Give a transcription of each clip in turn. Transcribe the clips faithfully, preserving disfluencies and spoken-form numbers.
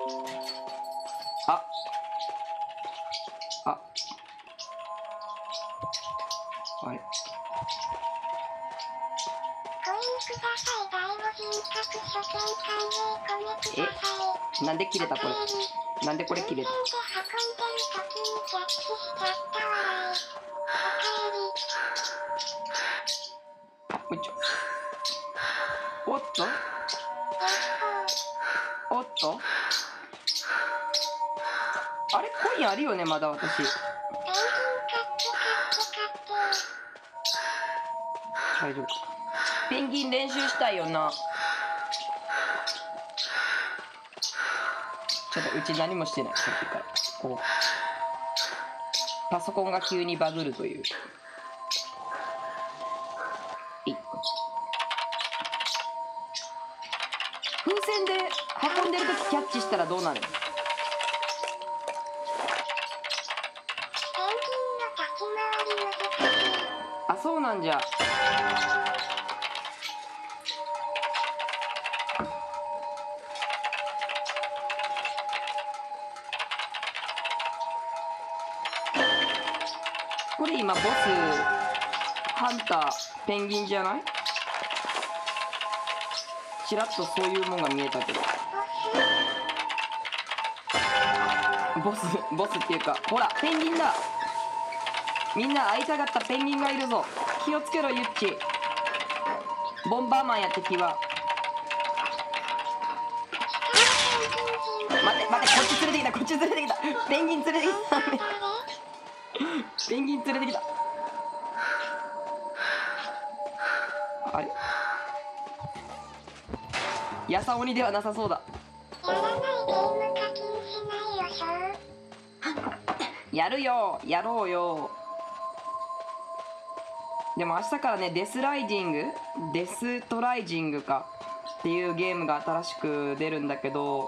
あああれえ、なんで切れたこれ。なんでこれ切れた。おいちょ。おっとおっとあれコインあるよねまだ私。大丈夫か。ペンギン練習したいよな。ちょっとうち何もしてないさっきから。こうパソコンが急にバグるという。風船で運んでるときキャッチしたらどうなる？あ、そうなんじゃ。これ今ボスハンターペンギンじゃない？ちらっとそういうもんが見えたけど。ボスボスっていうか、ほらペンギンだ。みんな会いたかったペンギンがいるぞ。気をつけろユッチ。ボンバーマンや敵は。待って待って、こっち連れてきた、こっち連れてきた。ペンギン連れてきたペンギン連れてきた。あれ、ヤサオニではなさそうだ。やるよ、やろうよ。でも明日からね、デスライジングデストライジングかっていうゲームが新しく出るんだけど、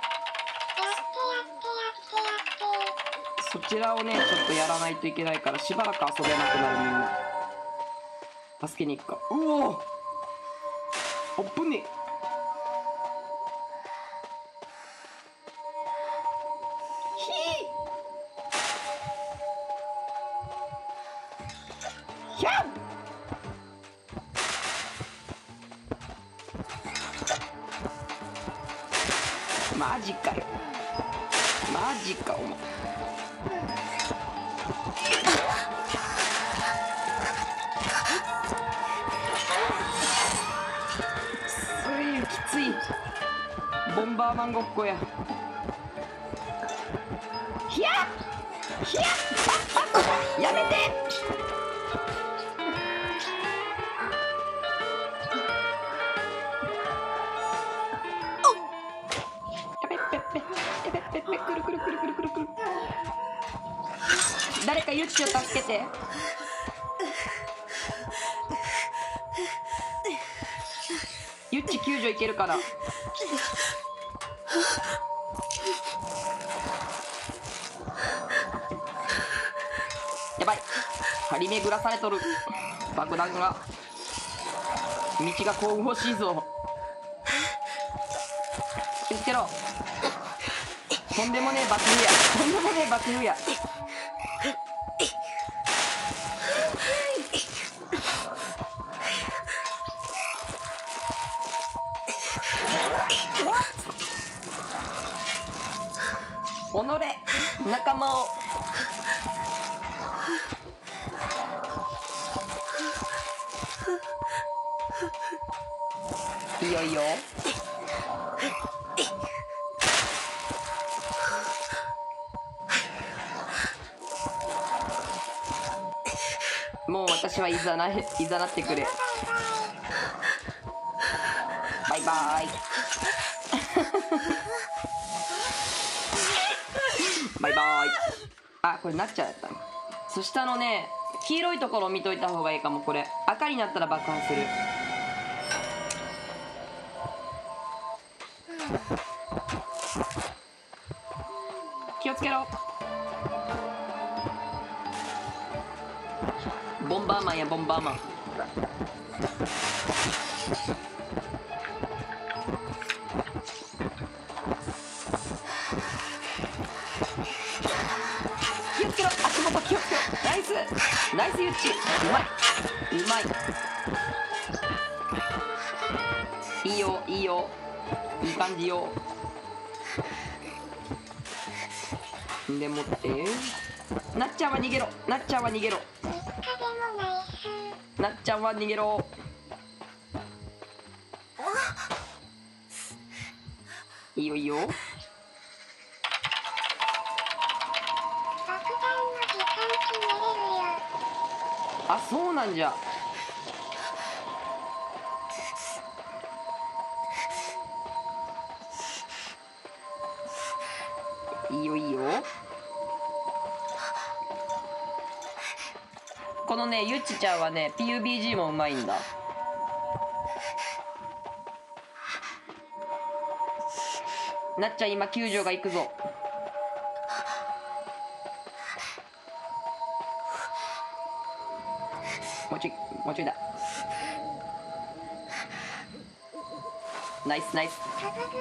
そちらをねちょっとやらないといけないから、しばらく遊べなくなる。みんな助けに行くか。うおー、おっぶね。ひゃっ、マジかよ、マジかお前。それきつい。ボンバーマンごっこや。ひゃっひゃっ、やめて。くるくるくるくるくるくる。誰かユッチを助けて。ユッチ救助いけるから。やばい、張り巡らされとる。爆弾が、道が神々しいぞ。気をつけろ。とんでもねえ爆風や、とんでもねえ爆風や。おのれ仲間を。いいよいいよ。もう私はいざないいざなってくれ。バイバイバイバイ。あ、これなっちゃうやったの。そしたのね、黄色いところを見といた方がいいかも。これ赤になったら爆発する。気をつけろ。ボンバーマンやボンバーマン。 ナイスユッチ。うまいうまい。いいよいいよ、いい感じよ。でもってなっちゃんは逃げろ、なっちゃんは逃げろ、なっちゃんは逃げろ。いいよいいよ。あ、そうなんじゃ。いいよいいよ。このねゆっちちゃんはね ピーユービージー もうまいんだ。なっちゃん今救助が行くぞ。もうちょいもうちょいだ。ナイスナイス。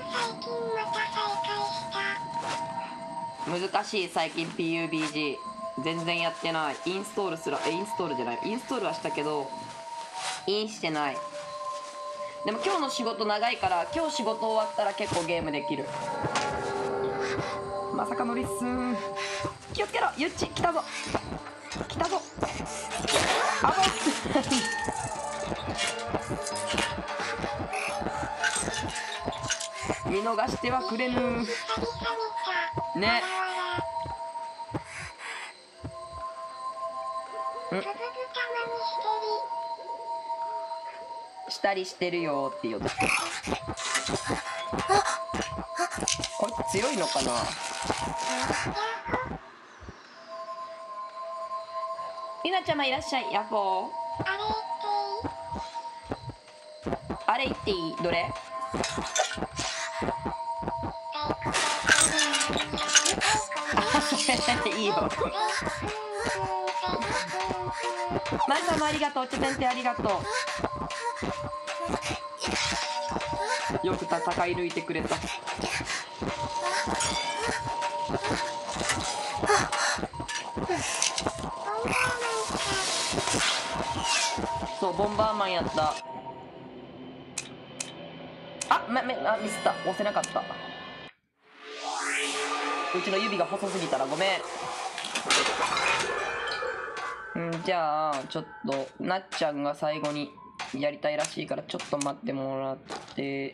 難しい最近 ピーユービージー 全然やってない。インストールすらえインストールじゃないインストールはしたけどインしてない。でも今日の仕事長いから今日仕事終わったら結構ゲームできる。まさかのリッスン。気をつけろゆっち。来たぞ来たぞ。あぼっ見逃してはくれぬね。んしたりしてるよって言おうとして。こいつ強いのかな。りなちゃまいらっしゃい。ヤッホー。あれ言っていい？どれ？いいよ。マンさんもありがとう。チョテンテありがとう。よく戦い抜いてくれた。そうボンバーマンやった。あめめあミスった。押せなかった。うちの指が細すぎたらごめん。んじゃあちょっとなっちゃんが最後にやりたいらしいからちょっと待ってもらって。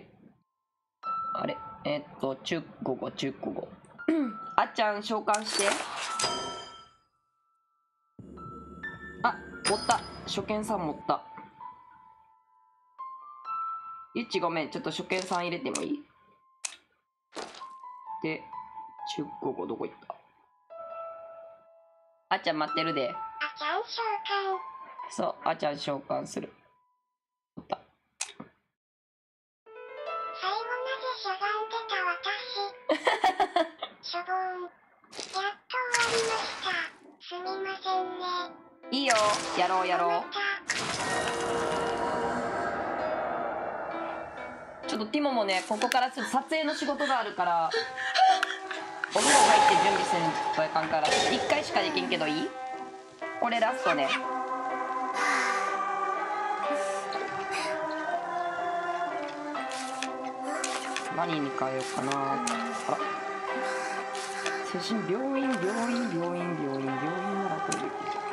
あれえっとチュッコゴチュッコゴあっちゃん召喚して。あ持った。初見さん持った。ゆっちごめんちょっと初見さん入れてもいい？でチュッコゴどこ行った？あっちゃん待ってるで。あちゃん召喚。そうあちゃん召喚する。持った。 最後までしゃがんでた私。しょぼん。やっと終わりました。すみませんね。 いいよやろうやろう。ちょっとティモもねここからちょっと撮影の仕事があるからお風呂入って準備せんといかんからいっかいしかできんけどいい？これラストね。何に変えようかな。あら精神病院病院病院病院病院ならこれできる。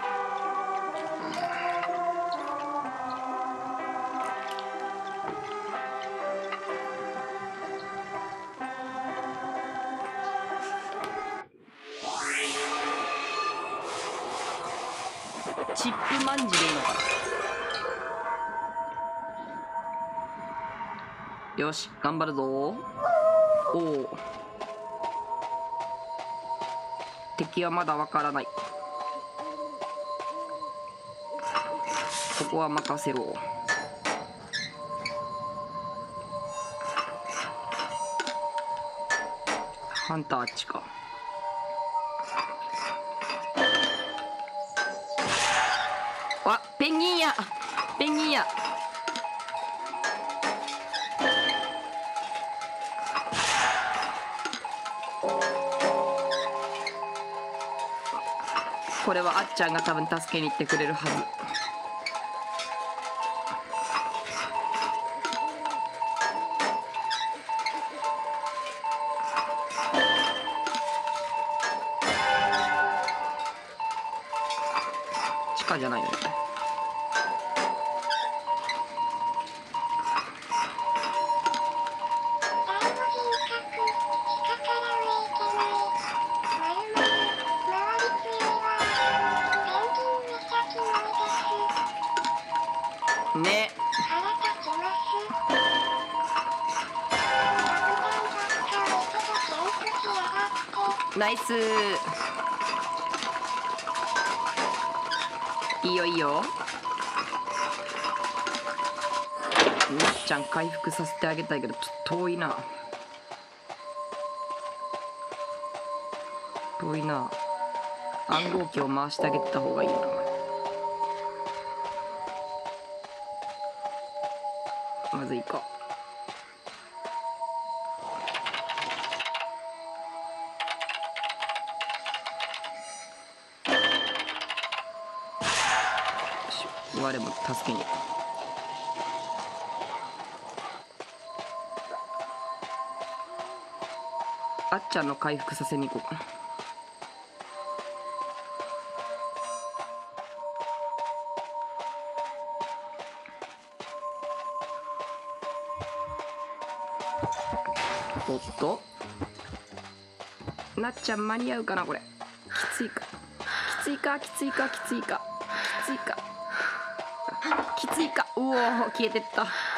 チップマンジでいいのかな。よし頑張るぞ。おお敵はまだわからない。そこは任せろ。ハンターあっちか。あペンギンやペンギンや。 これはあっちゃんが多分助けに行ってくれるはず。地下じゃないよね。ね。ナイス。いいよいいよ。なっちゃん回復させてあげたいけどちょっと遠いな。遠いな。暗号機を回してあげた方がいいな。まずいか。我も助けに。あっちゃんの回復させに行こうかな。おっと、なっちゃん間に合うかなこれ。きついかきついかきついかきついかきついかきついか。うおー消えてった。